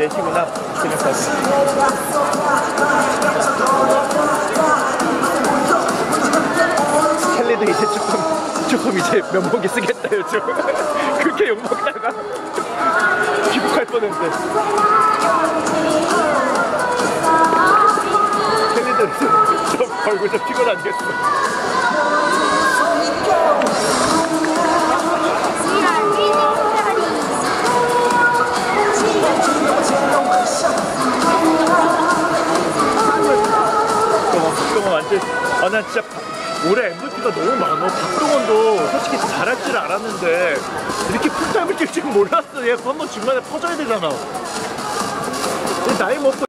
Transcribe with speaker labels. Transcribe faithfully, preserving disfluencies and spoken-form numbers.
Speaker 1: 내시구나 생각하고. 켈리도 이제 조금 조금 이제 면목이 쓰겠다 요즘. 그렇게 욕먹다가 기복할 뻔했는데. 켈리도 좀 얼굴 좀 피곤하겠어. 완전 아 난 진짜 올해 엠브이피가 너무 많아. 박동원도 솔직히 잘할 줄 알았는데 이렇게 풀타임을 뛸 줄 몰랐어. 얘 한번 중간에 퍼져야 되잖아. 나이 먹고